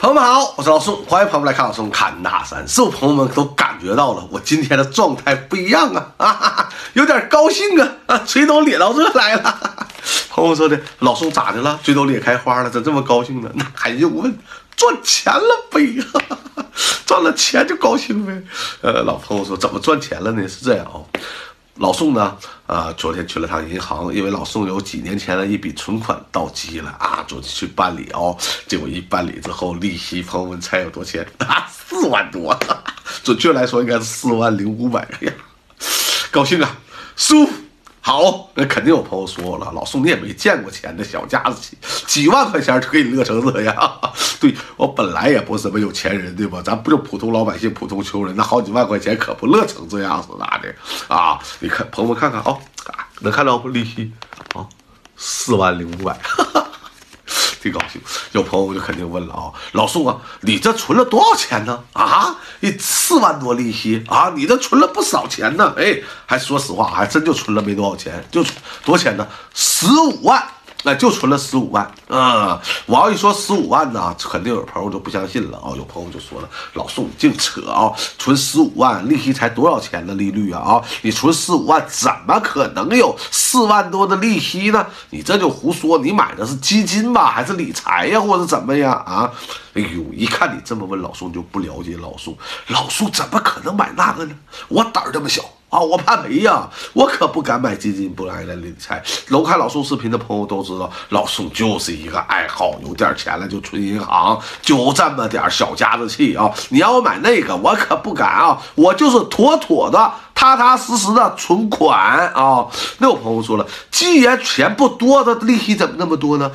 朋友们好，我是老宋，欢迎朋友们来看老宋侃大山。是否朋友们都感觉到了我今天的状态不一样啊？有点高兴啊！嘴都咧到这来了。朋友说的，老宋咋的了？嘴都咧开花了，怎这么高兴呢？那还用问？赚钱了呗！赚了钱就高兴呗。老朋友说怎么赚钱了呢？是这样哦。老宋呢，昨天去了趟银行，因为老宋有几年前的一笔存款到期了啊，昨天去办理哦，结果一办理之后，利息朋友们猜有多少钱？4万多，准确来说应该是40500。哎呀，高兴啊，舒服。好，那肯定有朋友说了，老宋你也没见过钱的小家子气，几万块钱就可以乐成这样。对，我本来也不是什么有钱人，对吧？咱不就普通老百姓、普通穷人，那好几万块钱可不乐成这样子咋的啊？你看，朋友们看看哦，能看到不利息啊？40500。挺高兴，有朋友就肯定问了啊，老宋啊，你这存了多少钱呢？啊，你4万多利息啊，你这存了不少钱呢。哎，还说实话，还真就存了没多少钱，就多少钱呢？15万。就存了15万啊！我要一说15万呢，肯定有朋友就不相信了啊！有朋友就说了，老宋你净扯啊！存15万，利息才多少钱的利率啊？你存15万，怎么可能有4万多的利息呢？你这就胡说！你买的是基金吧，还是理财呀，或者怎么样啊？哎呦，一看你这么问，老宋就不了解老宋。老宋怎么可能买那个呢？我胆儿这么小。我怕没呀，我可不敢买基金，不敢来理财。楼看老宋视频的朋友都知道，老宋就是一个爱好，有点钱了就存银行，就这么点小家子气啊！你要我买那个，我可不敢啊！我就是妥妥的、踏踏实实的存款啊！那有朋友说了，既然钱不多的利息怎么那么多呢？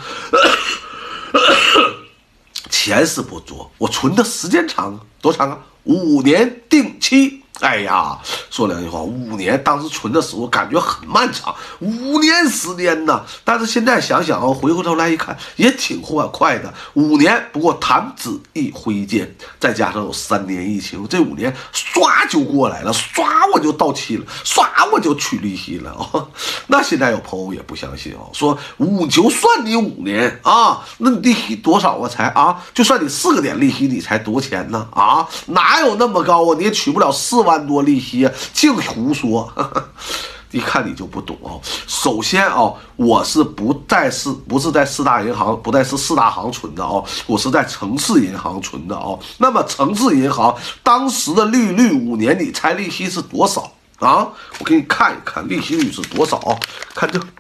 钱是不多，我存的时间长，多长啊？5年定期。哎呀，说两句话，5年当时存的时候感觉很漫长，5年时间呢。但是现在想想回过头来一看，也挺快的。5年，不过弹指一挥间，再加上有3年疫情，这5年唰就过来了，唰我就到期了，唰我就取利息了哦。那现在有朋友也不相信哦，说就算你5年啊，那你利息多少啊？才就算你4个点利息，你才多钱呢？哪有那么高啊？你也取不了4万多利息啊，净胡说。一看你就不懂哦。首先我是不是在4大银行，不再是4大行存的我是在城市银行存的那么城市银行当时的利率5年，你猜利息是多少啊？我给你看一看利息率是多少看这，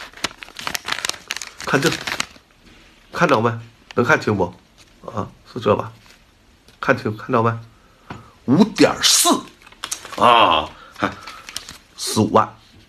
看着没？能看清不？是这吧？看到没？5.415万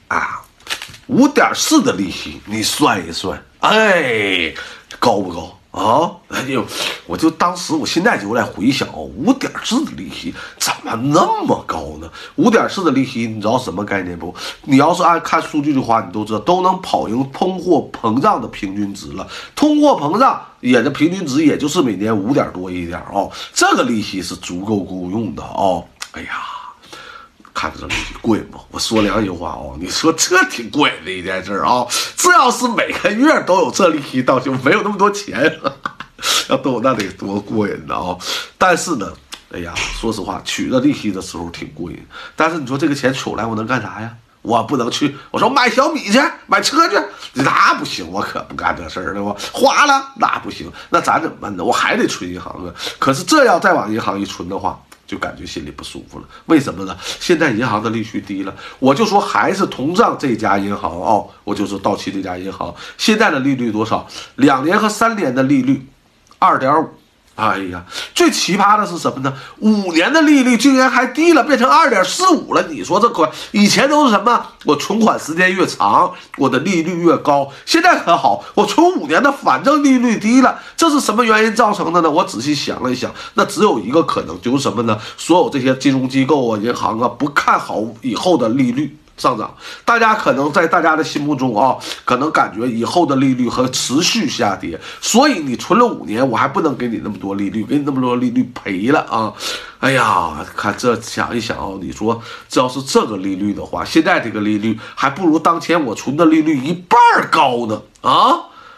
5.4的利息，你算一算，哎，高不高我就当时，我现在就来回想5.4的利息怎么那么高呢？5.4的利息，你知道什么概念不？你要是按看数据的话，你都知道都能跑赢通货膨胀的平均值了。通货膨胀也的平均值也就是每年5点多一点这个利息是足够够用的哎呀。看着这利息贵吗？我说两句话你说这挺贵的一件事这要是每个月都有这利息，倒就没有那么多钱要都有那得多过瘾的但是呢，哎呀，说实话，取这利息的时候挺过瘾，但是你说这个钱取来我能干啥呀？我不能去，我说买小米去，买车去，那不行，我可不干这事儿了。我花了那不行，那咱怎么办呢？我还得存银行啊。可是这要再往银行一存的话，就感觉心里不舒服了。为什么呢？现在银行的利息低了，我就说还是通胀这家银行我就说到期这家银行现在的利率多少？2年和3年的利率2.5。哎呀，最奇葩的是什么呢？5年的利率竟然还低了，变成2.45了。你说这款以前都是什么？我存款时间越长，我的利率越高。现在可好，我存5年的，反正利率低了。这是什么原因造成的呢？我仔细想了一想，那只有一个可能，就是什么呢？所有这些金融机构银行不看好以后的利率上涨，大家可能在大家的心目中可能感觉以后的利率和持续下跌，所以你存了5年，我还不能给你那么多利率，给你那么多利率赔了哎呀，看这想一想你说这要是这个利率的话，现在这个利率还不如当前我存的利率1半高呢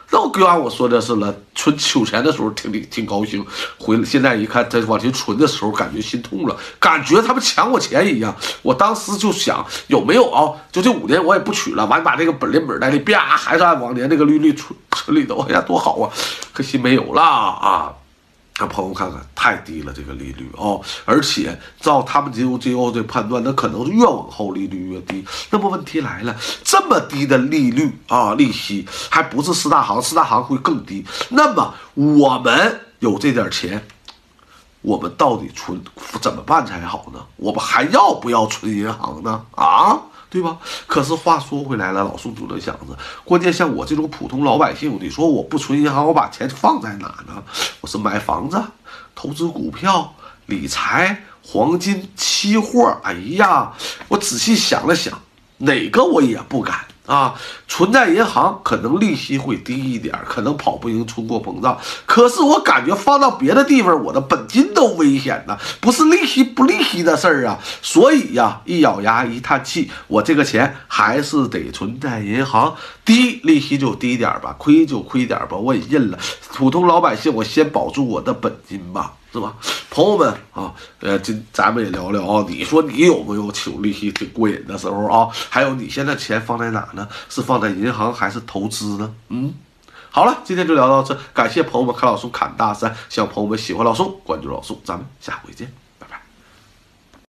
那就按我说的是了，存秋钱的时候挺高兴，回来现在一看，再往前存的时候，感觉心痛了，感觉他们抢我钱一样。我当时就想，有没有啊？就这5年我也不取了，完把这个利本带利，啪，还是按往年那个利率存里头，哎呀，多好啊！可惜没有了啊。让朋友看看，太低了这个利率哦，而且照他们金融机构的判断，那可能是越往后利率越低。那么问题来了，这么低的利率啊，利息还不是四大行，四大行会更低。那么我们有这点钱，我们到底怎么办才好呢？我们还要不要存银行呢？啊？对吧？可是话说回来了，老宋就在想着，关键像我这种普通老百姓，你说我不存银行，我把钱放在哪呢？我是买房子、投资股票、理财、黄金、期货。哎呀，我仔细想了想，哪个我也不敢啊。存在银行可能利息会低一点，可能跑不赢通货膨胀，可是我感觉放到别的地方，我的本金都危险呢，不是利息不利息的事儿啊。所以呀，一咬牙一叹气，我这个钱还是得存在银行，低利息就低点吧，亏就亏点吧，我也认了。普通老百姓，我先保住我的本金吧。是吧，朋友们啊，咱们也聊聊啊。你说你有没有取利息挺过瘾的时候啊？还有你现在钱放在哪呢？是放在银行还是投资呢？好了，今天就聊到这，感谢朋友们看老宋侃大山，希望朋友们喜欢老宋，关注老宋，咱们下回见。